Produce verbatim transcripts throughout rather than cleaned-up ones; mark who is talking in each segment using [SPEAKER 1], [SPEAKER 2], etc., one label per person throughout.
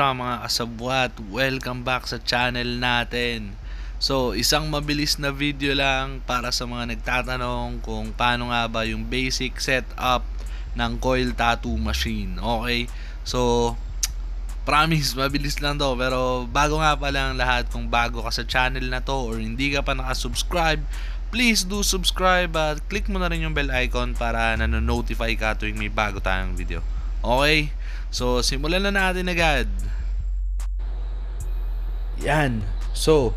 [SPEAKER 1] Kumusta mga kasabwat? Welcome back sa channel natin. So, isang mabilis na video lang para sa mga nagtatanong kung paano nga ba yung basic setup ng coil tattoo machine. Okay? So, promise, mabilis lang to. Pero bago nga pa lang lahat, kung bago ka sa channel na to or hindi ka pa nakasubscribe, please do subscribe at click mo na rin yung bell icon para nanonotify ka tuwing may bago tayong video. Okay? So, simulan na natin agad. Yan. So,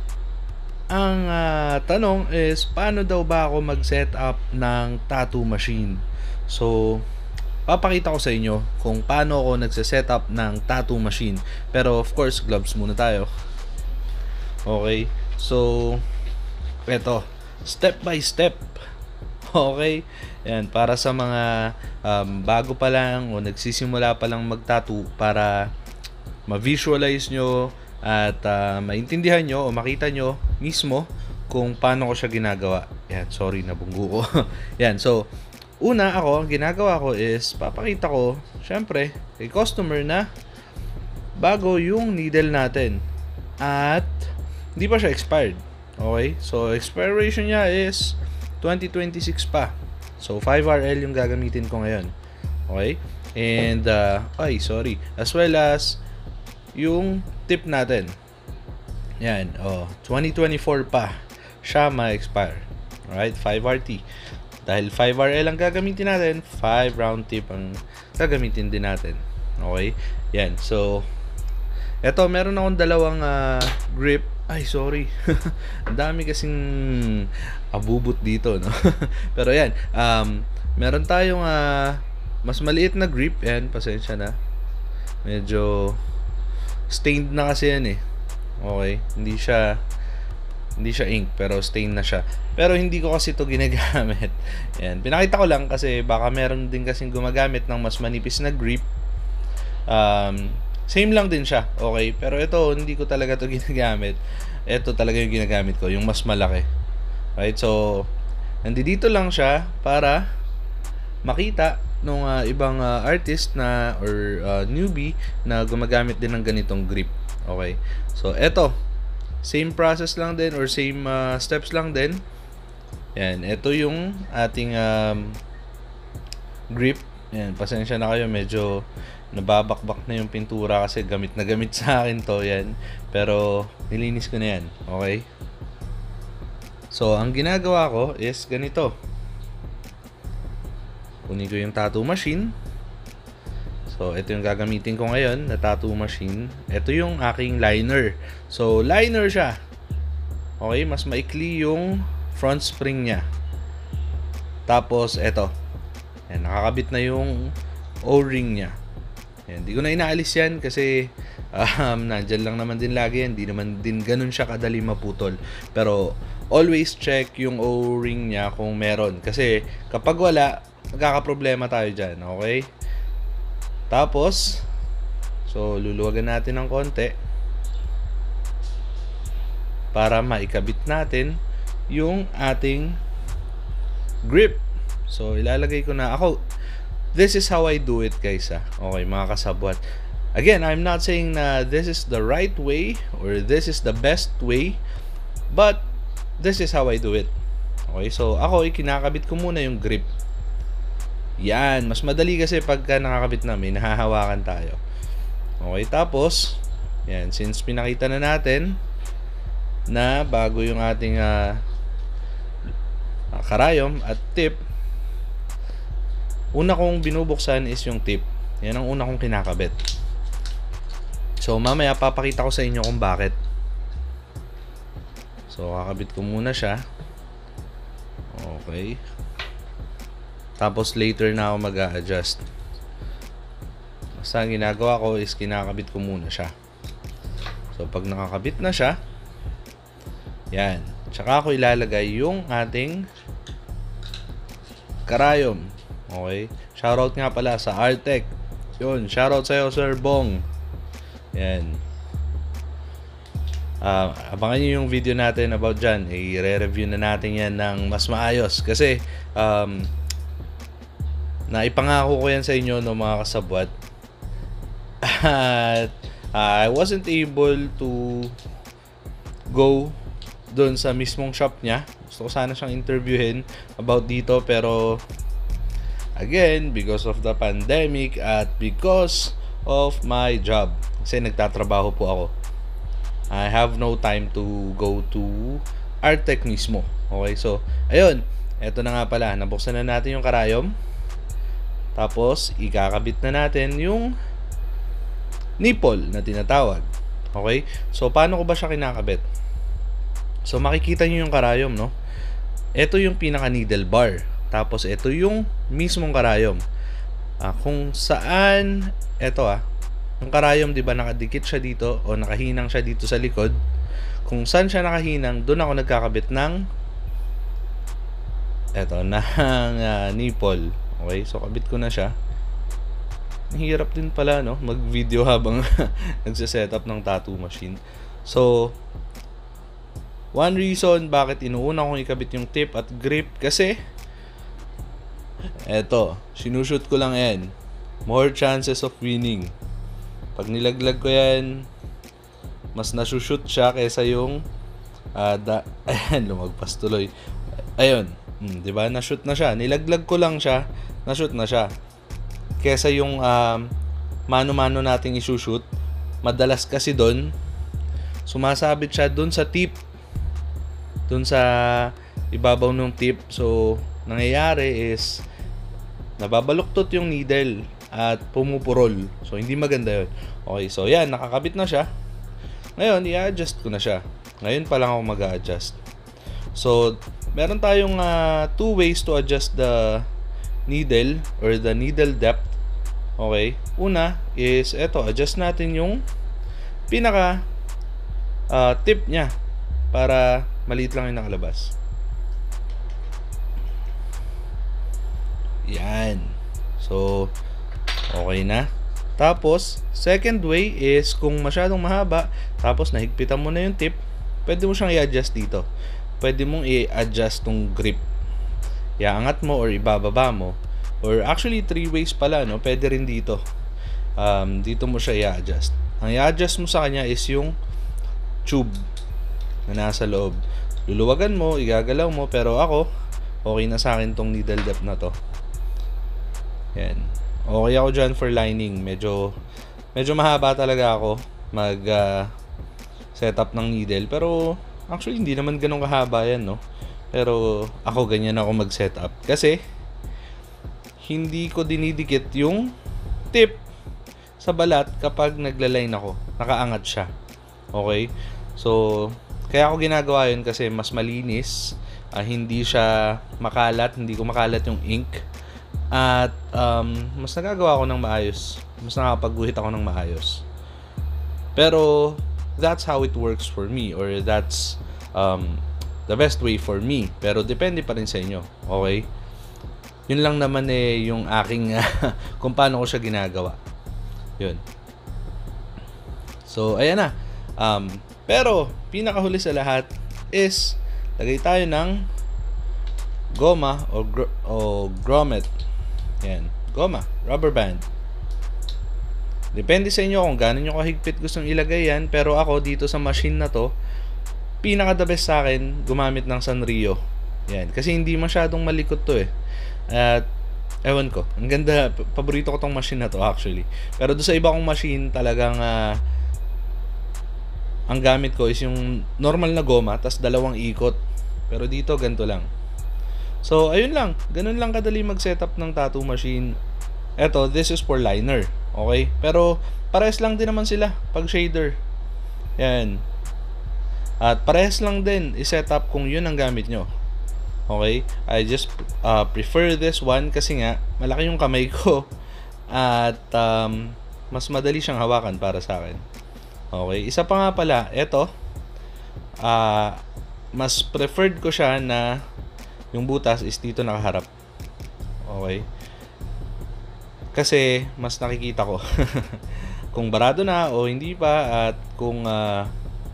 [SPEAKER 1] ang uh, tanong is, paano daw ba ako mag-setup ng tattoo machine? So, papakita ko sa inyo kung paano ako nagse-setup ng tattoo machine. Pero of course, gloves muna tayo. Okay? So, eto. Step by step. Okay? Yan, para sa mga um, bago pa lang o nagsisimula pa lang mag-tattoo, para ma-visualize nyo at uh, maintindihan nyo o makita nyo mismo kung paano ko siya ginagawa. Yan, sorry, nabunggo ko. Yan, so, una ako, ang ginagawa ko is, papakita ko, syempre, kay customer na bago yung needle natin. At, hindi pa siya expired. Okay? So, expiration niya is twenty twenty-six pa. So, five R L yung gagamitin ko ngayon. Okay? And, uh, ay, sorry. As well as, yung tip natin. Yan. Oh, twenty twenty-four pa siya ma-expire. Alright? five R T. Dahil five R L ang gagamitin natin, five round tip ang gagamitin din natin. Okay? Yan. So, eto, meron akong dalawang uh, grip. Ay, sorry. Ang dami kasing abubot dito, no? Pero yan, um, meron tayong uh, mas maliit na grip. Yan, pasensya na. Medyo stained na kasi yan eh. Okay? Hindi siya hindi siya ink, pero stained na siya. Pero hindi ko kasi ito ginagamit. Yan, pinakita ko lang kasi baka meron din kasing gumagamit ng mas manipis na grip. Um, Same lang din siya, okay? Pero ito, hindi ko talaga ito ginagamit. Ito talaga yung ginagamit ko, yung mas malaki. Right? So, nandito lang siya para makita nung uh, ibang uh, artist na or uh, newbie na gumagamit din ng ganitong grip. Okay? So, ito, same process lang din or same uh, steps lang din. Yan, ito yung ating um, grip. Yan, pasensya na kayo, medyo nababakbak na yung pintura kasi gamit na gamit sa akin to. Yan, pero nilinis ko na yan. Okay? So, ang ginagawa ko is ganito. Kunin ko yung tattoo machine. So, ito yung gagamitin ko ngayon na tattoo machine. Ito yung aking liner. So, liner siya. Okay, mas maikli yung front spring niya. Tapos, ito. Yan, nakakabit na yung O-ring niya. Yan, di ko na inaalis yan kasi um, nandyan lang naman din lagi yan. Di naman din ganun siya kadali maputol. Pero always check yung O-ring niya kung meron. Kasi kapag wala, magkakaproblema tayo dyan. Okay? Tapos, so luluwagan natin ng konti para maikabit natin yung ating grip. So ilalagay ko na ako. This is how I do it, guys. Ah. Okay, mga kasabwat. Again, I'm not saying na this is the right way or this is the best way, but this is how I do it. Okay, so ako, ikinakabit ko muna yung grip. Yan, mas madali kasi pagka nakakabit na, may nahahawakan tayo. Okay, tapos, yan, since pinakita na natin na bago yung ating uh, karayom at tip, una kong binubuksan is yung tip. Yan ang una kong kinakabit. So, mamaya papakita ko sa inyo kung bakit. So, kakabit ko muna siya. Okay. Tapos, later na ako mag-a-adjust. Basta ang ginagawa ko is kinakabit ko muna siya. So, pag nakakabit na siya, yan. Tsaka ako ilalagay yung ating karayom. Okay? Shoutout nga pala sa Artec. Yun, shoutout sa'yo, Sir Bong. Yan. Uh, abangan nyo yung video natin about dyan. I-re-review na natin yan ng mas maayos. Kasi, um, naipangako ko yan sa inyo, no, mga kasabwat. At uh, I wasn't able to go doon sa mismong shop niya. Gusto ko sana siyang interviewin about dito, pero again, because of the pandemic at because of my job, kasi nagtatrabaho po ako, I have no time to go to Artec mismo. Okay, so ayun, eto na nga pala, nabuksan na natin yung karayom. Tapos ikakabit na natin yung nipple na tinatawag. Okay, so paano ko ba siya kinakabit? So makikita nyo yung karayom, no? Ito yung pinaka needle bar. Tapos ito yung mismong karayom. Ah, kung saan, ito ah, yung karayom, di ba nakadikit siya dito o nakahinang siya dito sa likod. Kung saan siya nakahinang, doon ako nagkakabit ng eto, ng uh, nipple. Okay, so kabit ko na siya. Hirap din pala, no, mag-video habang nagse-setup ng tattoo machine. So, one reason bakit inuuna kong ikabit yung tip at grip, kasi eto, sinushoot ko lang yan. More chances of winning. Pag nilaglag ko yan, mas nasushoot siya kaysa yung uh, da ayan, lumagpas tuloy. Ayun, hmm, diba? Nashoot na siya. Nilaglag ko lang siya, nashoot na siya. Kaysa yung um, mano-mano nating isushoot, madalas kasi doon, sumasabit siya doon sa tip. Doon sa ibabaw ng tip. So, nangyayari is nababaluktot yung needle at pumupurol. So, hindi maganda yun. Okay, so yan, nakakabit na siya. Ngayon, i-adjust ko na siya. Ngayon pa lang ako mag-a-adjust. So, meron tayong uh, two ways to adjust the needle or the needle depth. Okay, una is eto, adjust natin yung pinaka uh, tip nya para maliit lang yung nakalabas. Yan. So, okay na. Tapos, second way is kung masyadong mahaba, tapos nahigpitan mo na yung tip, pwede mo siyang i-adjust dito. Pwede mong i-adjust tong grip. Iaangat mo or ibababa mo. Or actually, three ways pala, no? Pwede rin dito. Um, dito mo siya i-adjust. Ang i-adjust mo sa kanya is yung tube na nasa loob. Luluwagan mo, igagalaw mo, pero ako, okay na sa akin tong needle depth na to. Yan. Okay ako dyan for lining. Medyo, medyo mahaba talaga ako mag uh, setup ng needle. Pero, actually, hindi naman ganun kahaba yan, no? Pero, ako ganyan ako mag-setup. Kasi, hindi ko dinidikit yung tip sa balat kapag nagla-line ako. Nakaangat siya. Okay? So, kaya ako ginagawa yun kasi mas malinis, uh, hindi siya makalat, hindi ko makalat yung ink, at um, mas nagagawa ako ng maayos, mas nakapagguhit ako ng maayos. Pero that's how it works for me, or that's um, the best way for me. Pero depende pa rin sa inyo. Okay? Yun lang naman eh yung aking kung paano ko siya ginagawa. Yun. So, ayan na. Um, pero, pinakahuli sa lahat is lagay tayo ng goma o, gr o grommet. Yan. Goma. Rubber band. Depende sa inyo kung gaano nyo kahigpit gustong ilagay yan. Pero ako dito sa machine na to, pinaka the best sa akin gumamit ng Sanrio. Yan. Kasi hindi masyadong malikot to eh. At ewan ko, ang ganda, paborito ko tong machine na to actually. Pero doon sa iba kong machine, talagang uh, ang gamit ko is yung normal na goma, tas dalawang ikot. Pero dito, ganito lang. So, ayun lang. Ganun lang kadali mag-setup ng tattoo machine. Eto, this is for liner. Okay? Pero, parehas lang din naman sila pag shader. Yan. At parehas lang din i-setup kung yun ang gamit nyo. Okay? I just uh, prefer this one kasi nga, malaki yung kamay ko. At, um, mas madali siyang hawakan para sa akin. Okay? Isa pa nga pala, eto, uh, mas preferred ko siya na yung butas is dito nakaharap. Okay? Kasi, mas nakikita ko kung barado na o hindi pa, at kung uh,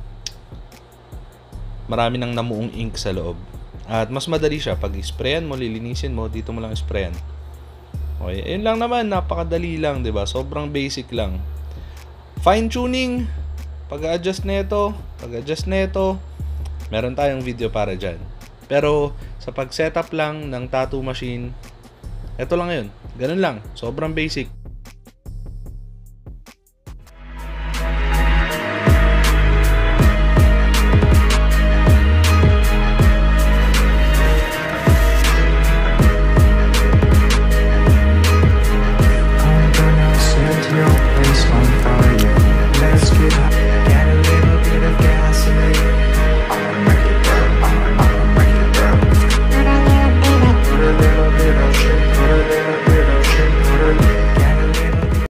[SPEAKER 1] marami nang namuong ink sa loob. At mas madali siya. Pag isprayan mo, lilinisin mo, dito mo lang isprayan. Okay? Ayun lang naman, napakadali lang, diba? Sobrang basic lang. fine tuning, pag-adjust nito, pag-adjust nito, meron tayong video para dyan. Pero sa pag-setup lang ng tattoo machine, eto lang yun. Ganun lang. Sobrang basic.